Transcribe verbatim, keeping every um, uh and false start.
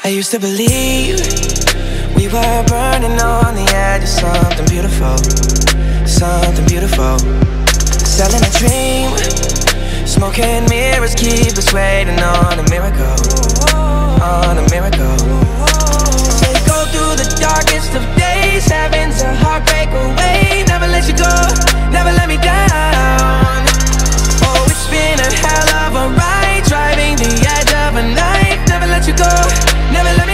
I used to believe we were burning on the edge of something beautiful, something beautiful. Selling a dream, smoking mirrors keep us waiting on a miracle, on a miracle. Say go through the darkest of days, heaven's a heartbreak away. Never let you go, never let me down. Oh, it's been a hell of a ride, driving the edge of a night. Never let you go, never let me